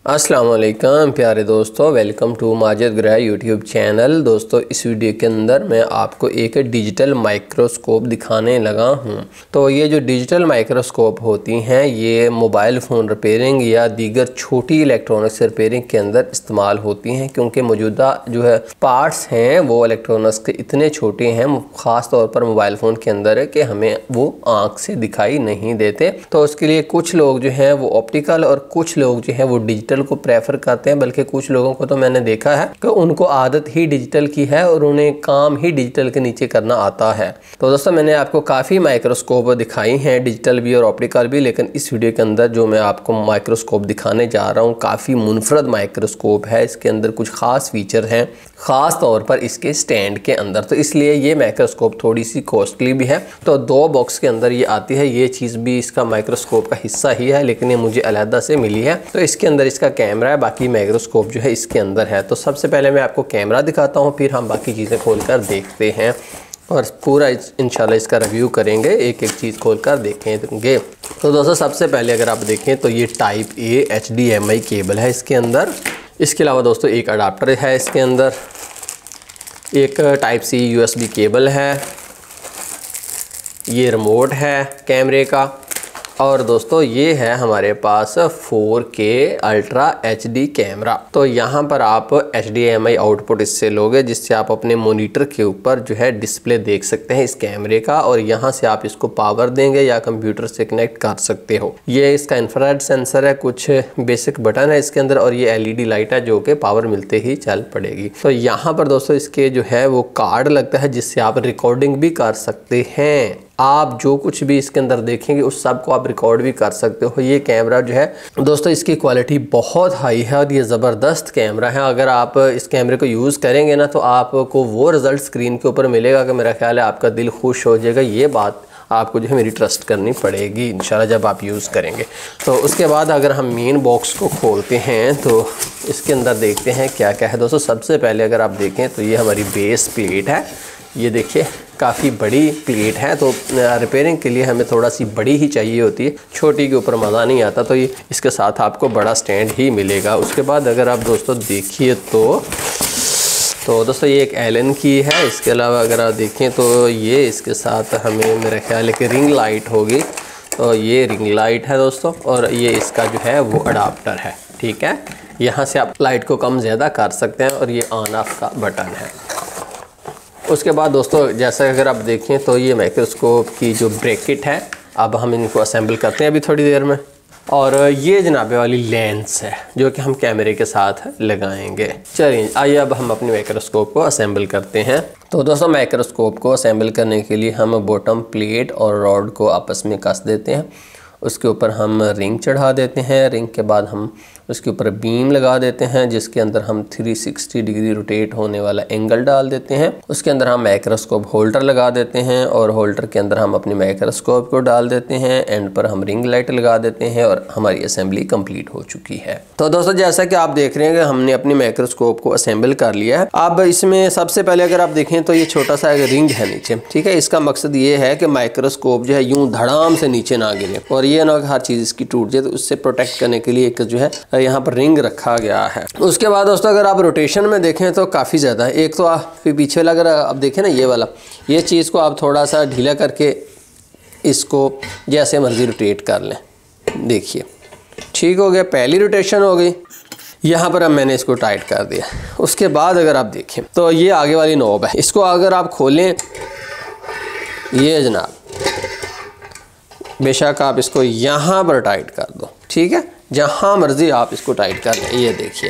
अस्सलाम वालेकुम प्यारे दोस्तों, वेलकम टू माजिद ग्रह यूट्यूब चैनल। दोस्तों इस वीडियो के अंदर मैं आपको एक डिजिटल माइक्रोस्कोप दिखाने लगा हूं। तो ये जो डिजिटल माइक्रोस्कोप होती हैं ये मोबाइल फ़ोन रिपेयरिंग या दीगर छोटी इलेक्ट्रॉनिक्स रिपेयरिंग के अंदर इस्तेमाल होती हैं, क्योंकि मौजूदा जो है पार्ट्स हैं वो इलेक्ट्रॉनिक्स के इतने छोटे हैं, ख़ास तौर पर मोबाइल फ़ोन के अंदर है कि हमें वो आँख से दिखाई नहीं देते। तो उसके लिए कुछ लोग जो हैं वो ऑप्टिकल और कुछ लोग जो हैं वो डिजिटल को प्रेफर करते हैं, बल्कि कुछ लोगों को तो मैंने देखा है कि उनको आदत ही डिजिटल की है और उन्हें काम ही डिजिटल के नीचे करना आता है। तो दोस्तों मैंने आपको काफ़ी माइक्रोस्कोप दिखाई हैं, डिजिटल भी और ऑप्टिकल भी, लेकिन इस वीडियो के अंदर जो मैं आपको माइक्रोस्कोप दिखाने जा रहा हूँ काफ़ी मुनफरद माइक्रोस्कोप है। इसके अंदर कुछ ख़ास फीचर हैं, ख़ास तौर पर इसके स्टैंड के अंदर, तो इसलिए ये माइक्रोस्कोप थोड़ी सी कॉस्टली भी है। तो 2 बॉक्स के अंदर ये आती है। ये चीज़ भी इसका माइक्रोस्कोप का हिस्सा ही है, लेकिन ये मुझे अलहदा से मिली है। तो इसके अंदर इसका कैमरा है, बाकी माइक्रोस्कोप जो है इसके अंदर है। तो सबसे पहले मैं आपको कैमरा दिखाता हूँ, फिर हम बाकी चीज़ें खोलकर देखते हैं और पूरा इंशाल्लाह इसका रिव्यू करेंगे, एक एक चीज़ खोलकर देखेंगे। तो दोस्तों सबसे पहले अगर आप देखें तो ये टाइप A HDMI केबल है इसके अंदर। इसके अलावा दोस्तों एक अडाप्टर है इसके अंदर, एक टाइप C USB केबल है, ये रिमोट है कैमरे का, और दोस्तों ये है हमारे पास 4K अल्ट्रा HD कैमरा। तो यहाँ पर आप HDMI आउटपुट इससे लोगे, जिससे आप अपने मॉनिटर के ऊपर जो है डिस्प्ले देख सकते हैं इस कैमरे का, और यहाँ से आप इसको पावर देंगे या कंप्यूटर से कनेक्ट कर सकते हो। ये इसका इंफ्रारेड सेंसर है, कुछ बेसिक बटन है इसके अंदर, और ये LED लाइट है जो कि पावर मिलते ही चल पड़ेगी। तो यहाँ पर दोस्तों इसके जो है वो कार्ड लगता है, जिससे आप रिकॉर्डिंग भी कर सकते हैं। आप जो कुछ भी इसके अंदर देखेंगे उस सब को आप रिकॉर्ड भी कर सकते हो। ये कैमरा जो है दोस्तों इसकी क्वालिटी बहुत हाई है और ये ज़बरदस्त कैमरा है। अगर आप इस कैमरे को यूज़ करेंगे ना तो आपको वो रिज़ल्ट स्क्रीन के ऊपर मिलेगा कि मेरा ख्याल है आपका दिल खुश हो जाएगा। ये बात आपको जो है मेरी ट्रस्ट करनी पड़ेगी इंशाल्लाह जब आप यूज़ करेंगे। तो उसके बाद अगर हम मेन बॉक्स को खोलते हैं तो इसके अंदर देखते हैं क्या क्या है। दोस्तों सबसे पहले अगर आप देखें तो ये हमारी बेस प्लेट है। ये देखिए काफ़ी बड़ी प्लेट है, तो रिपेयरिंग के लिए हमें थोड़ा सी बड़ी ही चाहिए होती है, छोटी के ऊपर मज़ा नहीं आता। तो ये इसके साथ आपको बड़ा स्टैंड ही मिलेगा। उसके बाद अगर आप दोस्तों देखिए तो दोस्तों ये एक एलन की है। इसके अलावा अगर आप देखें तो ये इसके साथ हमें मेरा ख्याल है कि रिंग लाइट होगी। तो ये रिंग लाइट है दोस्तों, और ये इसका जो है वो अडाप्टर है। ठीक है, यहाँ से आप लाइट को कम ज़्यादा कर सकते हैं, और ये ऑन ऑफ का बटन है। उसके बाद दोस्तों जैसा अगर आप देखें तो ये माइक्रोस्कोप की जो ब्रैकेट है, अब हम इनको असेंबल करते हैं अभी थोड़ी देर में। और ये जनाबे वाली लेंस है जो कि हम कैमरे के साथ लगाएंगे। चलिए आइए अब हम अपने माइक्रोस्कोप को असेंबल करते हैं। तो दोस्तों माइक्रोस्कोप को असेंबल करने के लिए हम बॉटम प्लेट और रॉड को आपस में कस देते हैं। उसके ऊपर हम रिंग चढ़ा देते हैं। रिंग के बाद हम उसके ऊपर बीम लगा देते हैं, जिसके अंदर हम 360 डिग्री रोटेट होने वाला एंगल डाल देते हैं। उसके अंदर हम माइक्रोस्कोप होल्डर लगा देते हैं, और होल्डर के अंदर हम अपने माइक्रोस्कोप को डाल देते हैं। एंड पर हम रिंग लाइट लगा देते हैं, और हमारी असेंबली कंप्लीट हो चुकी है। तो दोस्तों जैसा कि आप देख रहे हैं कि हमने अपने माइक्रोस्कोप को असेंबल कर लिया है। अब इसमें सबसे पहले अगर आप देखें तो ये छोटा सा एक रिंग है नीचे। ठीक है, इसका मकसद ये है कि माइक्रोस्कोप जो है यूं धड़ाम से नीचे ना गिरे, और ये ना हर चीज़ इसकी टूट जाए, तो उससे प्रोटेक्ट करने के लिए एक जो है यहाँ पर रिंग रखा गया है। उसके बाद दोस्तों अगर आप रोटेशन में देखें तो काफ़ी ज़्यादा है। एक तो आप पीछे वाला अगर आप देखें ना, ये वाला, ये चीज़ को आप थोड़ा सा ढीला करके इसको जैसे मर्जी रोटेट कर लें। देखिए ठीक हो गया, पहली रोटेशन हो गई। यहाँ पर अब मैंने इसको टाइट कर दिया। उसके बाद अगर आप देखें तो ये आगे वाली नॉब है, इसको अगर आप खोलें, ये जनाब बेशक आप इसको यहाँ पर टाइट कर दो। ठीक है, जहाँ मर्जी आप इसको टाइट कर लें। ये देखिए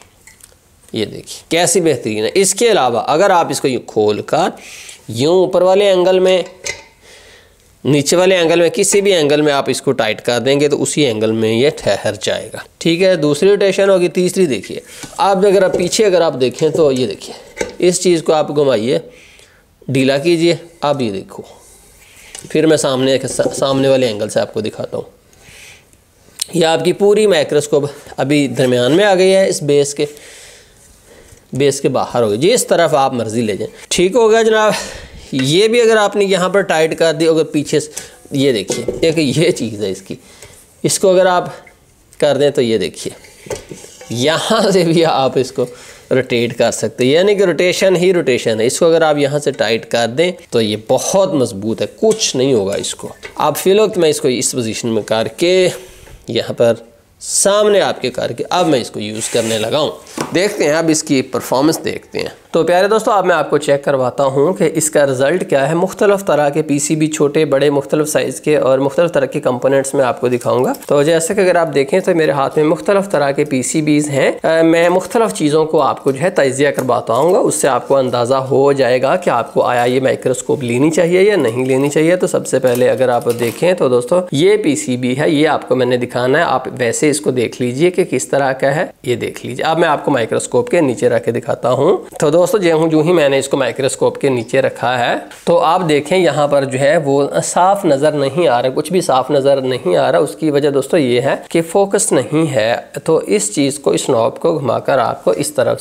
कैसी बेहतरीन है। इसके अलावा अगर आप इसको यूँ खोल कर यूँ ऊपर वाले एंगल में, नीचे वाले एंगल में, किसी भी एंगल में आप इसको टाइट कर देंगे तो उसी एंगल में ये ठहर जाएगा। ठीक है, दूसरी रोटेशन होगी। तीसरी देखिए, अब अगर आप पीछे अगर आप देखें तो ये देखिए, इस चीज़ को आप घुमाइए, ढीला कीजिए। अब ये देखो, फिर मैं सामने वाले एंगल से आपको दिखाता हूँ। यह आपकी पूरी माइक्रोस्कोप अभी दरमियान में आ गई है, इस बेस के बाहर हो गई। जिस तरफ आप मर्जी ले जाएं। ठीक हो गया जनाब। ये भी अगर आपने यहाँ पर टाइट कर दी, अगर पीछे ये देखिए एक ये चीज़ है इसकी, इसको अगर आप कर दें तो ये देखिए यहाँ से भी आप इसको रोटेट कर सकते हैं, यानी कि रोटेशन ही रोटेशन है। इसको अगर आप यहाँ से टाइट कर दें तो ये बहुत मजबूत है, कुछ नहीं होगा इसको। आप फिलहाल मैं इसको इस पोजीशन में करके यहाँ पर सामने आपके करके अब मैं इसको यूज़ करने लगा हूँ। देखते हैं अब इसकी परफॉर्मेंस देखते हैं। तो प्यारे दोस्तों, अब मैं आपको चेक करवाता हूँ कि इसका रिज़ल्ट क्या है। मुख्तलिफ़ तरह के पीसीबी, छोटे बड़े मुख्तलिफ साइज़ के और मुख्तलिफ तरह के कंपोनेंट्स में आपको दिखाऊंगा। तो जैसे कि अगर आप देखें तो मेरे हाथ में मुख्तलिफ तरह के पीसीबीज़ हैं। मैं मुख्तलिफ चीज़ों को आपको जो है तजिया करवाता हूँ, उससे आपको अंदाज़ा हो जाएगा कि आपको आया ये माइक्रोस्कोप लेनी चाहिए या नहीं लेनी चाहिए। तो सबसे पहले अगर आप देखें तो दोस्तों ये पीसीबी है, ये आपको मैंने दिखाना है। आप वैसे इसको देख लीजिए कि किस तरह का है, ये देख लीजिए। अब मैं आपको माइक्रोस्कोप के नीचे रख के दिखाता हूँ। तो दोस्तों जो ही मैंने इसको माइक्रोस्कोप के नीचे रखा है तो आप देखें यहाँ पर जो है वो साफ नज़र नहीं आ रहा, कुछ भी साफ नज़र नहीं आ रहा। उसकी वजह दोस्तों ये है कि फोकस नहीं है। तो इस चीज़ को, इस नॉब को घुमाकर आपको इस तरफ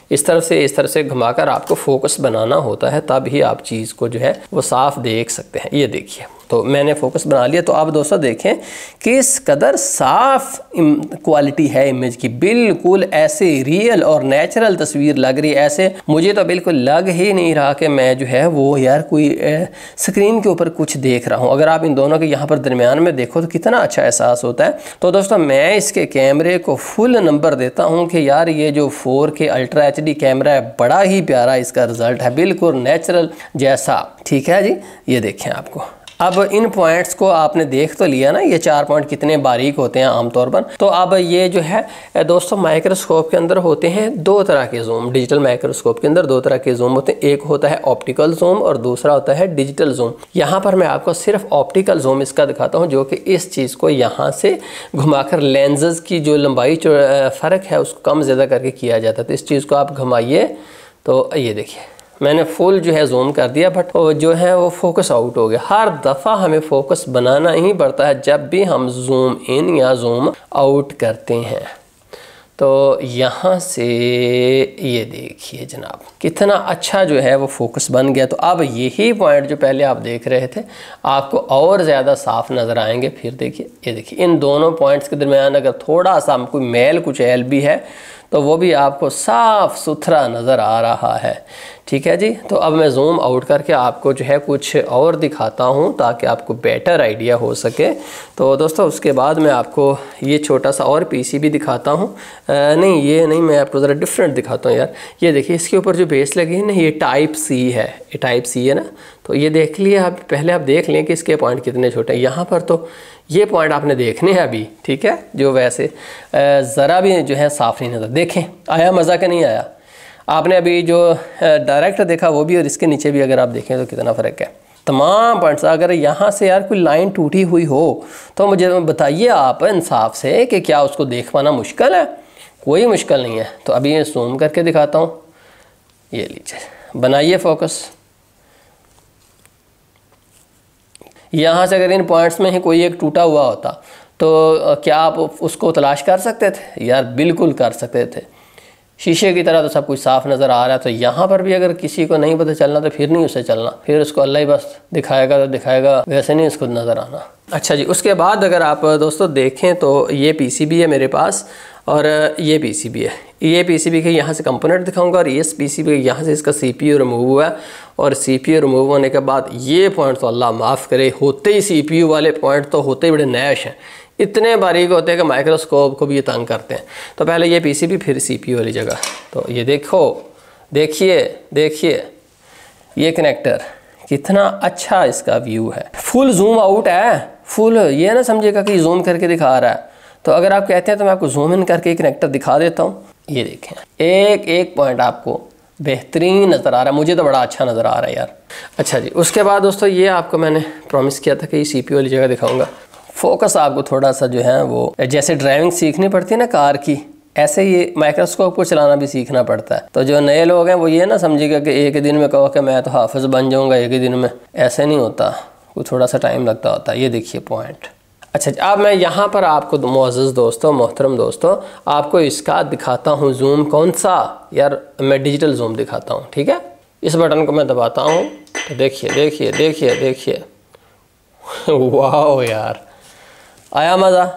से घुमाकर आपको फोकस बनाना होता है, तब ही आप चीज़ को जो है वो साफ देख सकते हैं। ये देखिए, तो मैंने फोकस बना लिया। तो आप दोस्तों देखें किस कदर साफ क्वालिटी है इमेज की, बिल्कुल ऐसे रियल और नेचुरल तस्वीर लग रही है। ऐसे मुझे तो बिल्कुल लग ही नहीं रहा कि मैं जो है वो यार कोई स्क्रीन के ऊपर कुछ देख रहा हूँ। अगर आप इन दोनों के यहाँ पर दरमियान में देखो तो कितना अच्छा एहसास होता है। तो दोस्तों मैं इसके कैमरे को फुल नंबर देता हूँ कि यार ये जो 4K अल्ट्रा HD कैमरा है, बड़ा ही प्यारा इसका रिजल्ट है, बिल्कुल नेचुरल जैसा। ठीक है जी, ये देखें आपको। अब इन पॉइंट्स को आपने देख तो लिया ना, ये 4 पॉइंट कितने बारीक होते हैं आमतौर पर। तो अब ये जो है दोस्तों माइक्रोस्कोप के अंदर होते हैं 2 तरह के जूम। डिजिटल माइक्रोस्कोप के अंदर 2 तरह के जूम होते हैं, एक होता है ऑप्टिकल जूम और दूसरा होता है डिजिटल जूम। यहाँ पर मैं आपको सिर्फ ऑप्टिकल जूम इसका दिखाता हूँ, जो कि इस चीज़ को यहाँ से घुमाकर लेंसेज की जो लंबाई फ़र्क है उसको कम ज़्यादा करके किया जाता है। तो इस चीज़ को आप घुमाइए तो ये देखिए मैंने फुल जो है जूम कर दिया, बट जो है वो फोकस आउट हो गया। हर दफ़ा हमें फोकस बनाना ही पड़ता है जब भी हम जूम इन या जूम आउट करते हैं। तो यहाँ से ये देखिए जनाब कितना अच्छा जो है वो फोकस बन गया। तो अब यही पॉइंट जो पहले आप देख रहे थे आपको और ज़्यादा साफ नज़र आएंगे। फिर देखिए, ये देखिए इन दोनों पॉइंट्स के दरमियान अगर थोड़ा सा कोई मैल कुचैल भी है तो वो भी आपको साफ़ सुथरा नज़र आ रहा है। ठीक है जी। तो अब मैं जूम आउट करके आपको जो है कुछ और दिखाता हूँ ताकि आपको बेटर आइडिया हो सके। तो दोस्तों उसके बाद मैं आपको ये छोटा सा और पीसीबी दिखाता हूँ। नहीं ये नहीं, मैं आपको ज़रा डिफरेंट दिखाता हूँ यार। ये देखिए इसके ऊपर जो बेस लगी है ना, ये टाइप सी है, ये टाइप सी है ना। तो ये देख लिए आप, पहले आप देख लें कि इसके पॉइंट कितने छोटे हैं। यहाँ पर तो ये पॉइंट आपने देखने हैं अभी, ठीक है, जो वैसे ज़रा भी जो है साफ़ नहीं नज़र। देखें आया मज़ा का नहीं आया। आपने अभी जो डायरेक्ट देखा वो भी और इसके नीचे भी अगर आप देखें तो कितना फ़र्क है। तमाम पॉइंट्स, अगर यहाँ से यार कोई लाइन टूटी हुई हो तो मुझे बताइए आप इंसाफ से कि क्या उसको देख पाना मुश्किल है? कोई मुश्किल नहीं है। तो अभी ये जूम करके दिखाता हूँ। ये लीजिए, बनाइए फोकस। यहाँ से अगर इन पॉइंट्स में ही कोई एक टूटा हुआ होता तो क्या आप उसको तलाश कर सकते थे? यार बिल्कुल कर सकते थे। शीशे की तरह तो सब कुछ साफ़ नज़र आ रहा है। तो यहाँ पर भी अगर किसी को नहीं पता चलना तो फिर नहीं उसे चलना, फिर उसको अल्लाह ही बस दिखाएगा तो दिखाएगा, वैसे नहीं उसको नज़र आना। अच्छा जी, उसके बाद अगर आप दोस्तों देखें तो ये पीसीबी है मेरे पास और ये पीसीबी है। ये पीसीबी के यहाँ से कंपोनेंट दिखाऊंगा और इस पीसीबी के यहाँ से इसका सीपीयू रिमूव हुआ है। और सीपीयू रिमूव होने के बाद ये पॉइंट तो अल्लाह माफ़ करे, होते ही सीपीयू वाले पॉइंट तो होते ही बड़े नैश हैं, इतने बारीक होते हैं कि माइक्रोस्कोप को भी ये तंग करते हैं। तो पहले ये पीसीबी फिर सीपीयू वाली जगह। तो ये देखो, देखिए ये कनेक्टर कितना अच्छा इसका व्यू है। फुल जूम आउट है, फुल, ये ना समझिएगा कि जूम करके दिखा रहा है। तो अगर आप कहते हैं तो मैं आपको जूम इन करके एक कनेक्टर दिखा देता हूँ। ये देखें एक एक पॉइंट आपको बेहतरीन नज़र आ रहा है, मुझे तो बड़ा अच्छा नज़र आ रहा है यार। अच्छा जी, उसके बाद दोस्तों ये आपको मैंने प्रॉमिस किया था कि ये सीपीयू वाली जगह दिखाऊंगा। फोकस आपको थोड़ा सा जो है वो जैसे ड्राइविंग सीखनी पड़ती है ना कार की, ऐसे ये माइक्रोस्कोप को चलाना भी सीखना पड़ता है। तो जो नए लोग हैं वो ये ना समझिएगा कि एक ही दिन में कहो कि मैं तो हाफिज़ बन जाऊँगा एक ही दिन में, ऐसे नहीं होता, वो थोड़ा सा टाइम लगता होता है। ये देखिए पॉइंट। अच्छा, अब मैं यहाँ पर आपको मुअज़्ज़ज़ दोस्तों, मोहतरम दोस्तों, आपको इसका दिखाता हूँ जूम। कौन सा यार? मैं डिजिटल जूम दिखाता हूँ। ठीक है, इस बटन को मैं दबाता हूँ तो देखिए वाह यार, आया मज़ा।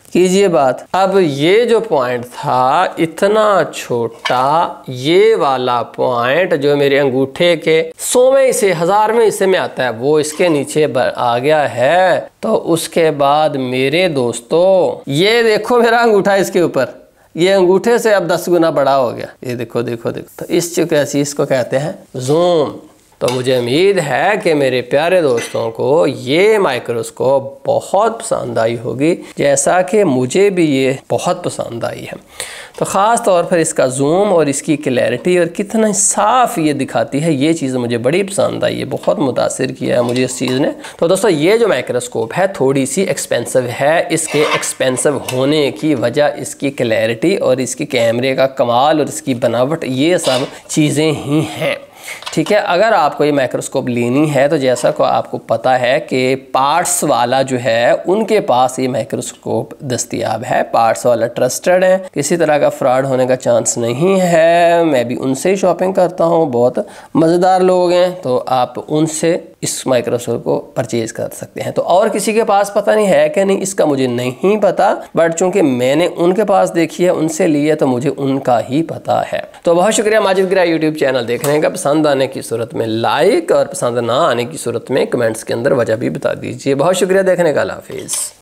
कीजिए बात। अब ये जो पॉइंट था इतना छोटा, ये वाला पॉइंट जो मेरे अंगूठे के 100वें हिस्से 1000वें हिस्से में आता है वो इसके नीचे आ गया है। तो उसके बाद मेरे दोस्तों ये देखो मेरा अंगूठा इसके ऊपर, ये अंगूठे से अब 10 गुना बड़ा हो गया। ये देखो देखो देखो। तो इस चीज़ को कहते हैं जूम। तो मुझे उम्मीद है कि मेरे प्यारे दोस्तों को ये माइक्रोस्कोप बहुत पसंद आई होगी, जैसा कि मुझे भी ये बहुत पसंद आई है। तो ख़ास तौर पर इसका जूम और इसकी क्लैरिटी और कितना साफ़ ये दिखाती है, ये चीज़ मुझे बड़ी पसंद आई है, बहुत मुतासिर किया है मुझे इस चीज़ ने। तो दोस्तों ये जो माइक्रोस्कोप है थोड़ी सी एक्सपेंसिव है। इसके एक्सपेंसिव होने की वजह इसकी क्लैरिटी और इसकी कैमरे का कमाल और इसकी बनावट, ये सब चीज़ें ही हैं। ठीक है, अगर आपको ये माइक्रोस्कोप लेनी है तो जैसा को आपको पता है कि पार्ट्स वाला जो है उनके पास ये माइक्रोस्कोप दस्तयाब है। पार्ट्स वाला ट्रस्टेड है, किसी तरह का फ्रॉड होने का चांस नहीं है। मैं भी उनसे ही शॉपिंग करता हूँ, बहुत मज़ेदार लोग हैं, तो आप उनसे इस माइक्रोस्कोप को परचेज़ कर सकते हैं। तो और किसी के पास पता नहीं है कि नहीं, इसका मुझे नहीं पता, बट चूंकि मैंने उनके पास देखी है, उनसे ली है, तो मुझे उनका ही पता है। तो बहुत शुक्रिया माजिद गिरा यूट्यूब चैनल देखने का। पसंद आने की सूरत में लाइक और पसंद ना आने की सूरत में कमेंट्स के अंदर वजह भी बता दीजिए। बहुत शुक्रिया देखने का। अल्लाह हाफिज़।